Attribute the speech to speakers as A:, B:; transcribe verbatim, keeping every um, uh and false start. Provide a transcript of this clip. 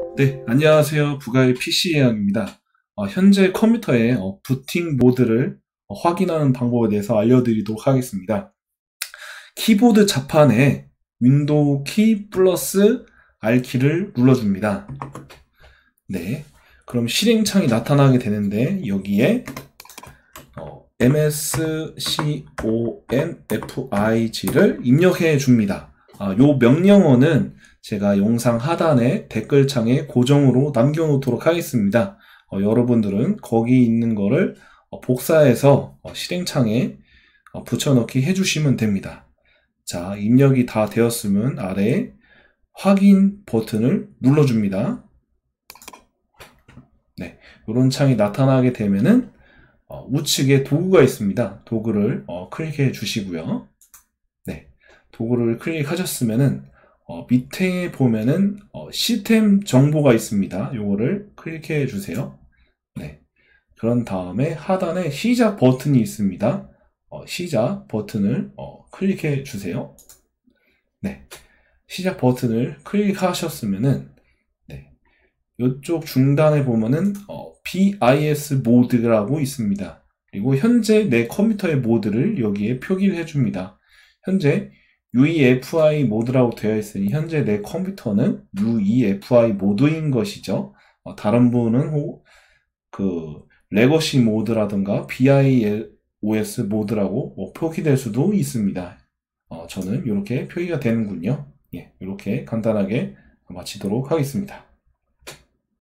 A: 네, 안녕하세요. 부가의 피씨 예약입니다. 어, 현재 컴퓨터의 어, 부팅 모드를 어, 확인하는 방법에 대해서 알려드리도록 하겠습니다. 키보드 자판에 윈도우 키 플러스 R키를 눌러줍니다. 네, 그럼 실행창이 나타나게 되는데 여기에 어, 엠에스컴프ig를 입력해 줍니다. 아, 요 명령어는 제가 영상 하단에 댓글창에 고정으로 남겨놓도록 하겠습니다. 어, 여러분들은 거기 있는 거를 어, 복사해서 어, 실행창에 어, 붙여넣기 해주시면 됩니다. 자, 입력이 다 되었으면 아래에 확인 버튼을 눌러줍니다. 네, 이런 창이 나타나게 되면은 어, 우측에 도구가 있습니다. 도구를 어, 클릭해 주시고요. 네, 도구를 클릭하셨으면은 어, 밑에 보면은 어, 시스템 정보가 있습니다. 요거를 클릭해 주세요. 네, 그런 다음에 하단에 시작 버튼이 있습니다. 어, 시작 버튼을 어, 클릭해 주세요. 네, 시작 버튼을 클릭하셨으면은 네, 이쪽 중단에 보면은 어, 비아이에스 모드라고 있습니다. 그리고 현재 내 컴퓨터의 모드를 여기에 표기를 해줍니다. 현재 유이에프아이 모드라고 되어 있으니 현재 내 컴퓨터는 유이에프아이 모드인 것이죠. 어, 다른 분은 호, 그 레거시 모드라든가 비아이오에스 모드라고 뭐 표기될 수도 있습니다. 어, 저는 이렇게 표기가 되는군요. 예, 이렇게 간단하게 마치도록 하겠습니다.